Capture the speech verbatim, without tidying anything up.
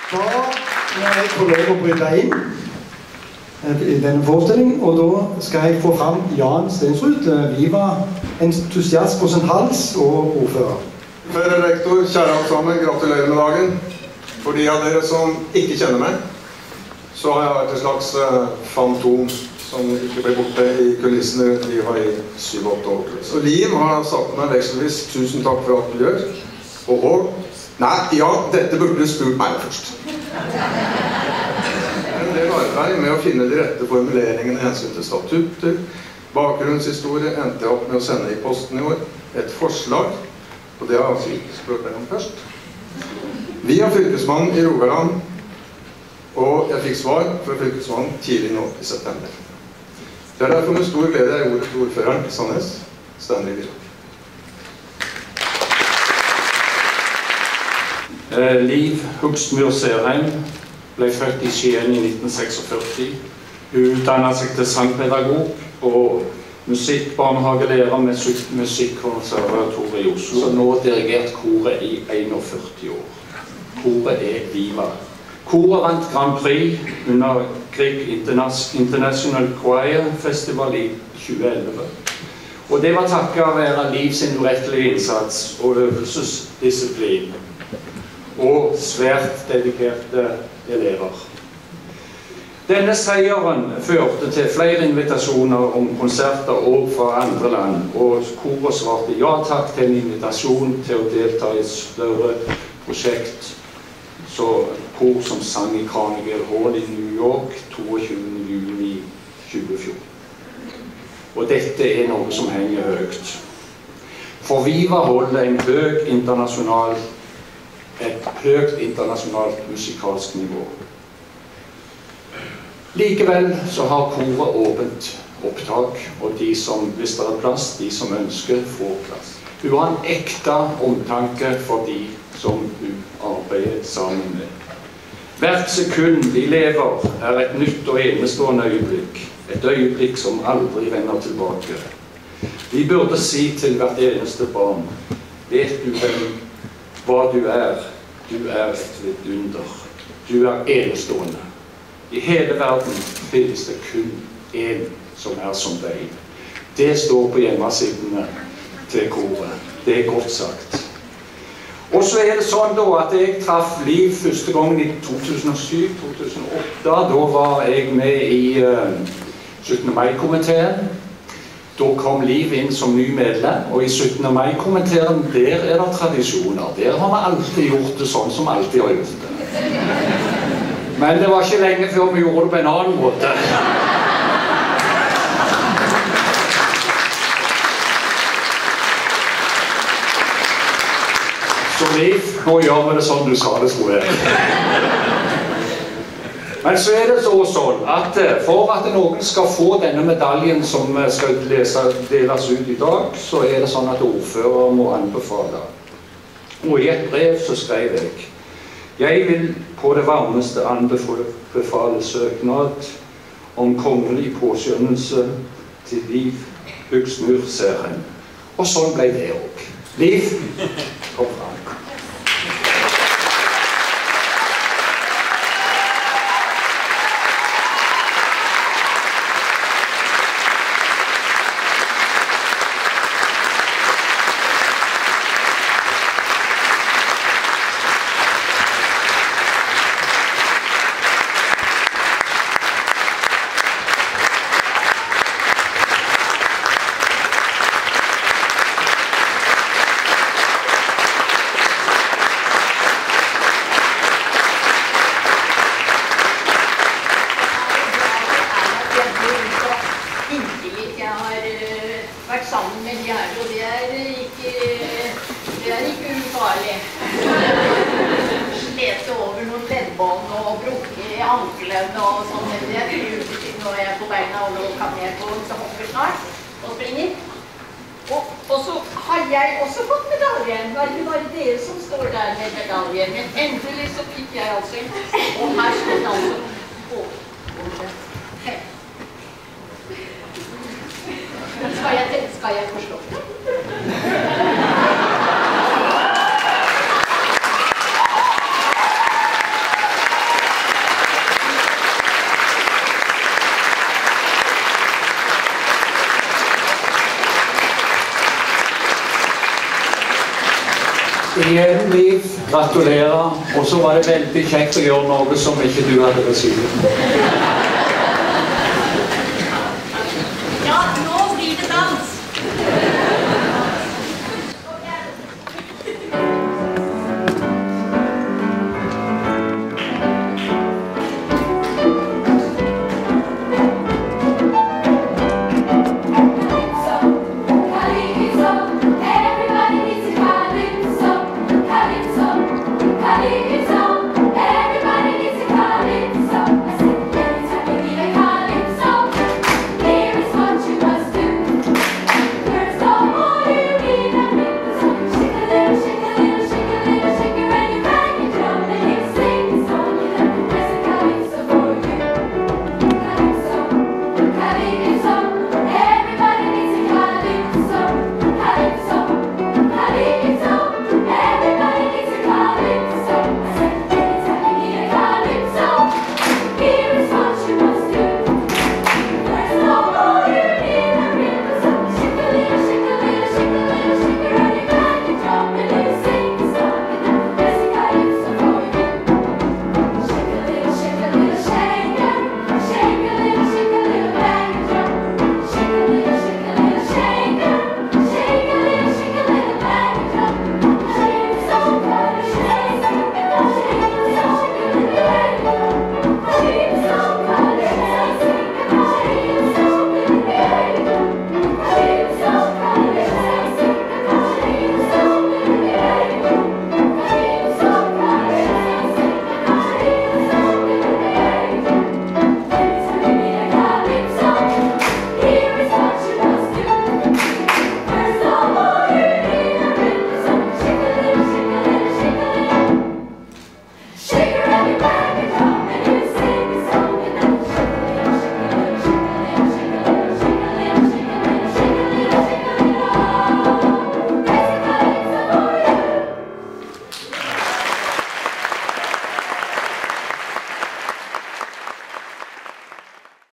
Da må jeg få lov å bryte inn i denne forestillingen, og da skal jeg få fram Jan Stensrud, Viva-entusiast på sin hals og ordfører. Kjære rektor, kjære alle sammen, gratulerer med dagen. For de av dere som ikke kjenner meg, så har jeg vært et slags fantom som ikke ble borte i kulissene rundt Viva i syv-åtte år. Så Liv har sagt meg vekselvis tusen takk for alt du gjør. Og Håg, nei, ja, dette burde du spurt meg først. En del arbeid med å finne de rette formuleringene hensyn til statutter, bakgrunnshistorie endte jeg opp med å sende i posten i år et forslag, og det har jeg altså ikke spurt deg om først. Via fylkesmannen i Rogaland, og jeg fikk svar fra fylkesmannen tidlig nå i september. Det er derfor med stor glede jeg ordet til ordføreren i Sandnes, Stanley Liv. Eh, Liv Hugstmyr Serheim ble født i Skien i nitten seksogførti. Hun utdannet seg til sangpedagog og musikkbarnehagelærer med musikkonservatoriet i Oslo. Så nå dirigert koret i førti år. Koret er Viva. Koret vant Grand Prix under Grieg International Choir Festival i tjue elleve. Og det var takket være Liv sin urettelige innsats og øvelsesdisiplin. Og svært dedikerte elever. Denne seieren førte til flere invitasjoner om konserter også fra andre land, og koret svarte ja takk til en invitasjon til å delta i et større prosjekt, så kor som sang i Carnegie Hall i New York toogtyvende juni tjue fjorten. Og dette er noe som henger høyt. For Viva holder en høy internasjonal, et høyt internasjonalt musikalsk nivå. Likevel så har koret åpent opptak, og de som, hvis det er plass, de som ønsker, får plass. Hun har en ekte omtanke for de som hun arbeider sammen med. Hvert sekund vi lever er et nytt og enestående øyeblikk. Et øyeblikk som aldri vender tilbake. Vi burde si til hvert eneste barn, vet du vel hva du er? Du er et vidunder. Du er enestående. I hele verden finnes det kun en som er som deg. Det står på hjemmesidene til koret. Det er godt sagt. Og så er det sånn da at jeg traff Liv første gang i to tusen og syv til to tusen og åtte. Da var jeg med i uh, syttende mai-komiteen. Da kom Liv inn som ny medlem, og i syttende mai-komiteen, der er det tradisjoner. Der har vi alltid gjort det sånn som alltid har gjort det. Men det var ikke lenge før vi gjorde det på en annen måte. Så Liv, nå gjør vi det sånn du sa det skulle være. Men så er det så sånn at for at noen skal få denne medaljen som skal lese, deles ut i dag, så er det sånn at ordfører må anbefale. Og i et brev så skrev jeg: Jeg vil på det varmeste anbefale søknad om kongelig påskjønnelse til Liv Hugstmyr Serheim. Og sånn ble det også. Liv, kom fram. Igjen, Liv. Gratulerer. Og så var det veldig kjekt å gjøre noe som ikke du hadde regi.